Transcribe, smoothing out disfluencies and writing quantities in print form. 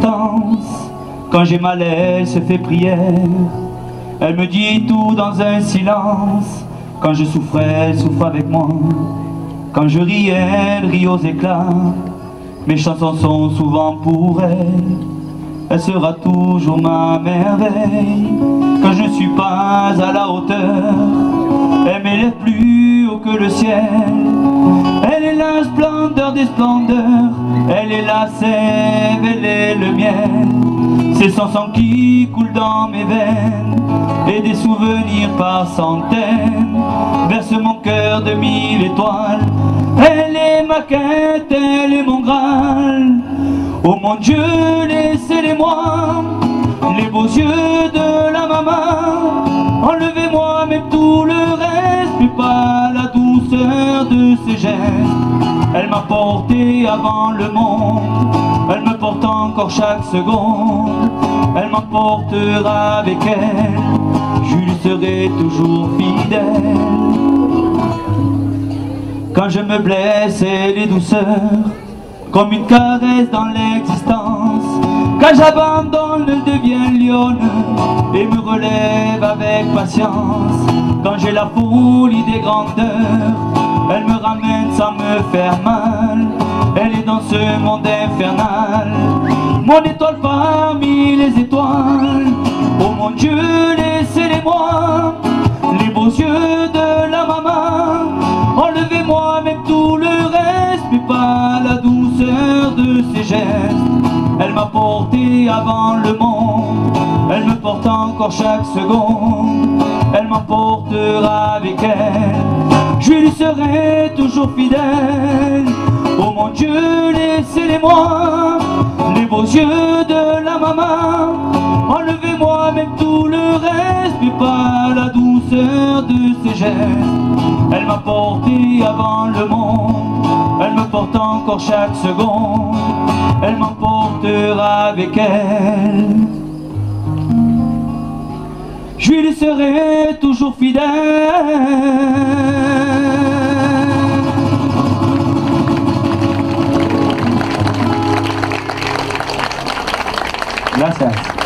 l'existence. Quand j'ai mal, elle se fait prière. Elle me dit tout dans un silence. Quand je souffre, elle souffre avec moi. Quand je ris, elle rit aux éclats. Mes chansons sont souvent pour elle. Elle sera toujours ma merveille. Quand je ne suis pas à la hauteur, elle m'élève plus haut que le ciel. Elle est la splendeur des splendeurs. Elle est la sève, elle est le miel. C'est son sang qui coule dans mes veines, et des souvenirs par centaines berce mon cœur de 1000 étoiles. Elle est ma quête, elle est mon Graal. Oh mon Dieu, laissez-les-moi, les beaux yeux de la maman. Enlevez-moi même tout le reste, mais pas la douceur de ses gestes. Elle m'a porté avant le monde, elle me porte encore chaque seconde. Elle m'emportera avec elle, je lui serai toujours fidèle. Quand je me blesse, elle est douceur, comme une caresse dans l'existence. Quand j'abandonne, elle devient lionne et me relève avec patience. Quand j'ai la folie des grandeurs, elle me ramène sans me faire mal. Elle est dans ce monde infernal, mon étoile parmi les étoiles. Oh mon Dieu, laissez-les-moi, les beaux yeux de la maman. Enlevez-moi même tout le reste, mais pas la douceur de ses gestes. Elle m'a porté avant le monde, elle me porte encore chaque seconde. Elle m'emportera avec elle, je lui serai toujours fidèle. Oh mon Dieu, laissez-les-moi, les beaux yeux de la maman. Enlevez-moi même tout le reste, mais pas la douceur de ses gestes. Elle m'a porté avant le monde, elle me porte encore chaque seconde. Elle m'emportera avec elle, je lui serai toujours fidèle. Gracias.